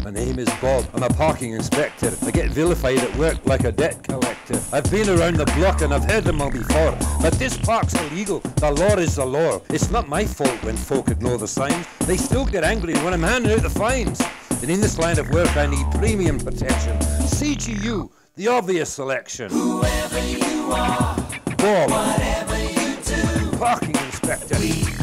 My name is Bob. I'm a parking inspector. I get vilified at work like a debt collector. I've been around the block and I've heard them all before. But this park's illegal. The law is the law. It's not my fault when folk ignore the signs. They still get angry when I'm handing out the fines. And in this line of work I need premium protection. CGU, the obvious selection. Whoever you are, Bob, whatever you do, parking inspector.